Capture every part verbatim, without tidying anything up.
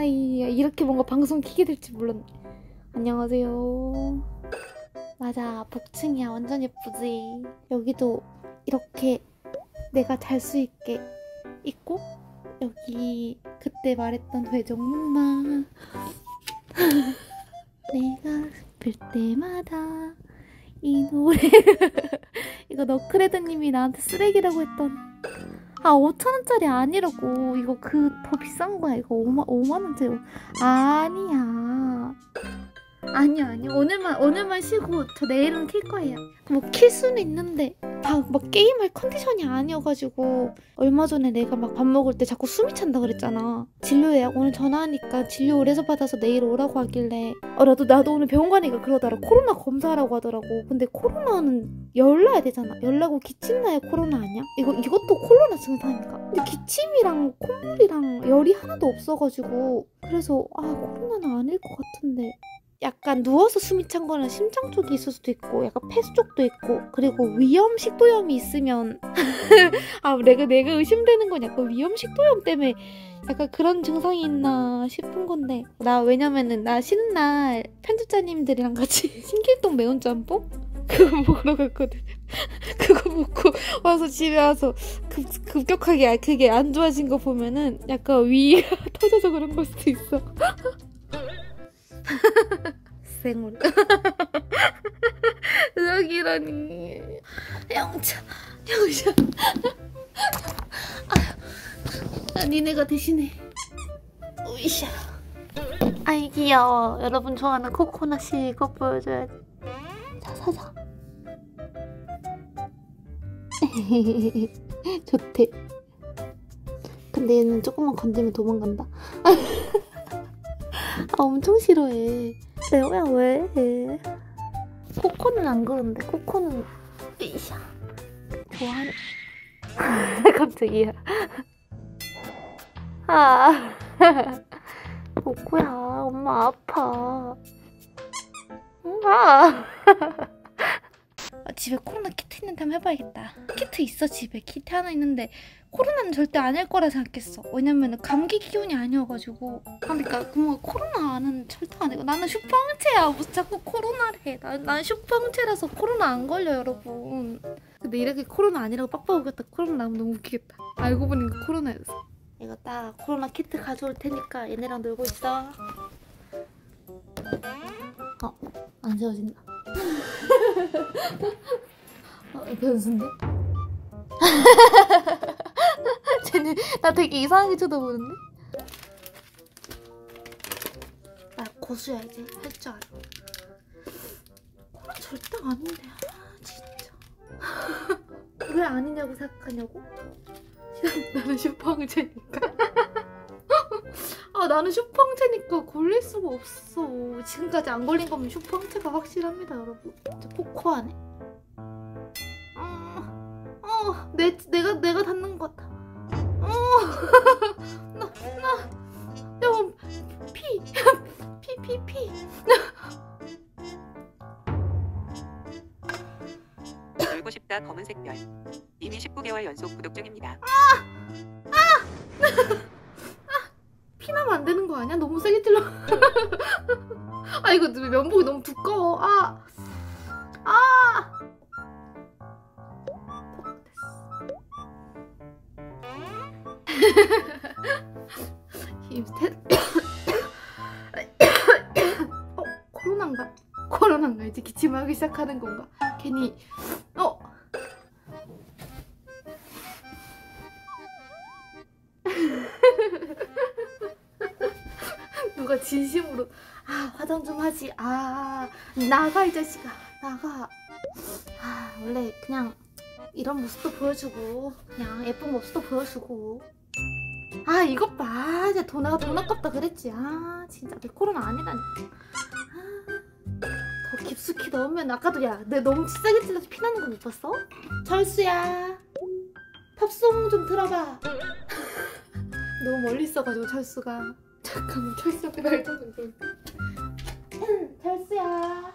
하이. 이렇게 뭔가 방송 키게 될지 몰랐네. 안녕하세요. 맞아, 복층이야. 완전 예쁘지. 여기도 이렇게 내가 잘 수 있게 있고, 여기 그때 말했던 회전목마. 내가 슬플 때마다 이 노래. 이거 너크레드님이 나한테 쓰레기라고 했던. 아, 오천 원짜리 아니라고. 이거 그 더 비싼 거야. 이거 오만 원짜리. 아니야. 아니야, 아니야. 오늘만, 오늘만 쉬고 저 내일은 킬 거예요. 뭐 킬 수는 있는데 막, 막 게임할 컨디션이 아니어가지고. 얼마 전에 내가 막 밥 먹을 때 자꾸 숨이 찬다 그랬잖아. 진료 예약 오늘 전화하니까 진료 오래서 받아서 내일 오라고 하길래 어 나도 나도 오늘 병원 가니까 그러더라. 코로나 검사하라고 하더라고. 근데 코로나는 열나야 되잖아. 열나고 기침 나야 코로나 아니야? 이거 이것도 코로나 증상인가? 근데 기침이랑 콧물이랑 열이 하나도 없어가지고 그래서 아 코로나는 아닐 것 같은데. 약간 누워서 숨이 찬 거는 심장 쪽이 있을 수도 있고 약간 폐수 쪽도 있고 그리고 위염 식도염이 있으면 아 내가 내가 의심되는 건 약간 위염 식도염 때문에 약간 그런 증상이 있나 싶은 건데 나 왜냐면은 나 쉬는 날 편집자님들이랑 같이 신길동 매운 짬뽕? 그거 먹으러 갔거든. 그거 먹고 와서 집에 와서 급, 급격하게 그게 안 좋아진 거 보면은 약간 위가 터져서 그런 걸 수도 있어. 생으로. 여기라니. 영차, 영차. 아, 니네가 대신해. 으쌰. 아이 귀여워. 여러분 좋아하는 코코넛이 이거 보여줘야지. 자, 사자. 좋대. 근데 얘는 조금만 건드리면 도망간다. 아, 엄청 싫어해. 레오야 왜? 코코는 안 그런데 코코는 이샤 좋아하네. 갑자기야. 아 코코야 엄마 아파. 아 집에 코로나 키트 있는데 한번 해봐야겠다. 키트 있어 집에. 키트 하나 있는데 코로나는 절대 아닐 거라 생각했어. 왜냐면 감기 기운이 아니어가지고. 그러니까 뭐 코로나는 절대 아니고 나는 슈퍼항체야. 무슨 자꾸 코로나래. 난, 난 슈퍼항체라서 코로나 안 걸려 여러분. 근데 이렇게 코로나 아니라고 빡빡 우겼다 코로나 나오면 너무 웃기겠다. 알고 보니까 코로나였어. 이거 딱 코로나 키트 가져올 테니까 얘네랑 놀고 있어. 어? 안 세워진다. 어, 변수인데? 쟤는 나 되게 이상하게 쳐다보는데? 나 고수야 이제. 할 줄 알아. 코로나 절대 아닌데. 아 진짜. 왜 아니냐고 생각하냐고? 나는 슈퍼항체니까. 아 나는 슈퍼항체니까 걸릴 수가 없어. 지금까지 안 걸린 거면 슈퍼항체가 확실합니다 여러분. 진짜 포코하네. 어, 어, 내, 내가 내가 닿는 것 같아. 어, 나, 나, 야, 피, 피, 피, 피. 놀고 싶다 검은색 별. 이미 십구 개월 연속 구독 중입니다. 아, 아. 피나면 안 되는 거 아니야? 너무 세게 찔러. 아 이거 면봉이 너무 두꺼워. 아, 아. 힘스탯. 어 코로나인가? 코로나인가? 이제 기침하기 시작하는 건가? 괜히 어. 누가 진심으로 아 화장 좀 하지. 아 나가 이 자식아 나가. 아 원래 그냥 이런 모습도 보여주고 그냥 예쁜 모습도 보여주고. 아 이것 봐. 이제 돈, 내가 돈 아깝다 그랬지. 아 진짜 내 코로나 아니라니까. 아, 더 깊숙이 넣으면 아까도 야 내 너무 치사하게 찔러서 피나는 거 못 봤어? 철수야 팝송 좀 들어봐. 너무 멀리 있어가지고 철수가. 잠깐만 철수한테 말도 좀 들을게. 철수야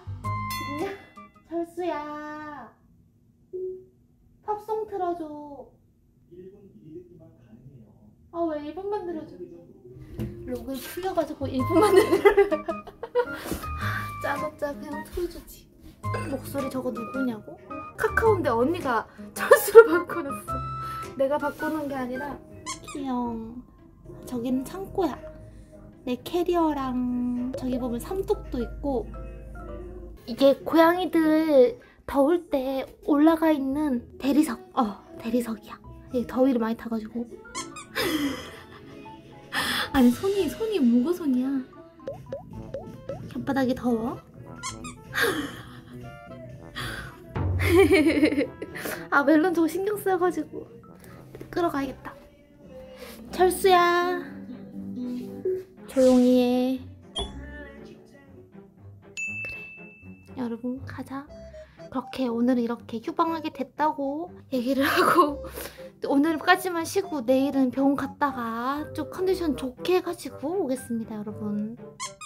철수야 팝송 틀어줘. 일 분 미리 듣기만 가능해요. 아 왜 일 분만 들어줘. 로그인 풀려가지고 일 분 만에 짜고짜 그냥 틀어주지. 목소리 저거 누구냐고? 카카오인데 언니가 철수로 바꿔놨어. 내가 바꾸는 게 아니라. 귀여워. 저기는 창고야. 내 캐리어랑 저기 보면 삼톱도 있고. 이게 고양이들 더울 때 올라가 있는 대리석. 어, 대리석이야. 이게 더위를 많이 타가지고. 아니 손이 손이 뭐가 손이야. 혓바닥이 더워? 아 멜론 저거 신경 쓰여가지고 끌어가야겠다. 철수야 조용히 해. 그래 여러분 가자. 그렇게 오늘은 이렇게 휴방하게 됐다고 얘기를 하고 오늘까지만 쉬고 내일은 병원 갔다가 좀 컨디션 좋게 해가지고 오겠습니다 여러분.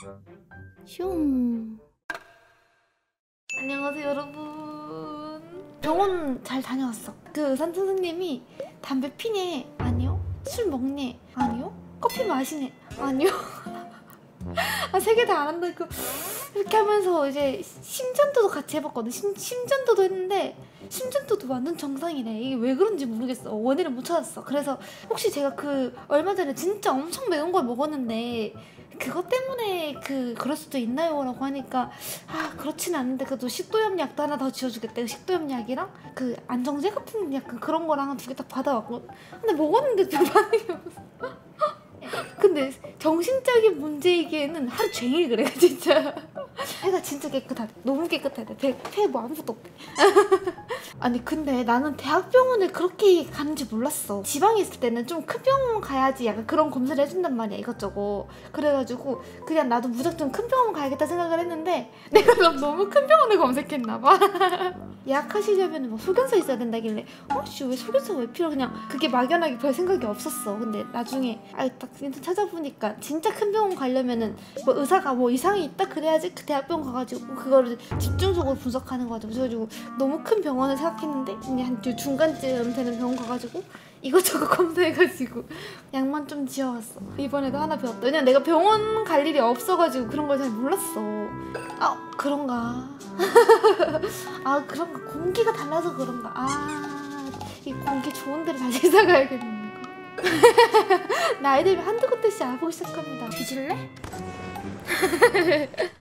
슝. 안녕하세요 여러분. 병원 잘 다녀왔어. 그 의사 선생님이 담배 피네? 아니요. 술 먹네? 아니요. 커피 마시네? 아니요. 아, 세 개 다 안 한다고 이렇게 하면서 이제 심전도도 같이 해봤거든. 심, 심전도도 했는데 심전도도 완전 정상이래. 이게 왜 그런지 모르겠어. 원인을 못 찾았어. 그래서 혹시 제가 그 얼마 전에 진짜 엄청 매운 걸 먹었는데 그것 때문에 그 그럴 수도 있나요? 라고 하니까 아 그렇진 않은데 그래도 식도염 약도 하나 더 지어주겠대. 식도염 약이랑 그 안정제 같은 약간 그런 거랑 두 개 딱 받아왔고 근데 먹었는데 좀 반응이 없어. 근데 정신적인 문제이기에는 하루 종일 그래 진짜. 폐가 진짜 깨끗하대. 너무 깨끗하대. 폐, 폐 뭐 아무것도 없대. 아니 근데 나는 대학병원을 그렇게 가는지 몰랐어. 지방에 있을 때는 좀 큰 병원 가야지 약간 그런 검사를 해준단 말이야 이것저것. 그래가지고 그냥 나도 무작정 큰 병원 가야겠다 생각을 했는데 내가 너무 큰 병원을 검색했나봐. 예약하시려면 뭐 소견서 있어야 된다길래 어씨 왜 소견서가 왜 필요해. 그냥 그게 막연하게 별 생각이 없었어. 근데 나중에 아 딱 인터넷 찾아보니까 진짜 큰 병원 가려면은 뭐 의사가 뭐 이상이 있다 그래야지 그 대학병원 가가지고 그거를 집중적으로 분석하는 거죠. 그래가지고 너무 큰 병원을 생각했는데 한 중간쯤 되는 병원 가가지고 이것저것 검사해가지고 약만 좀 지어왔어. 이번에도 하나 배웠다. 왜냐면 내가 병원 갈 일이 없어가지고 그런 걸 잘 몰랐어. 아 그런가. 아 그런가. 공기가 달라서 그런가. 아 이 공기 좋은 데를 다시 사가야겠네. 나이 들면 한두 곳씩 알아보기 시작합니다. 뒤질래?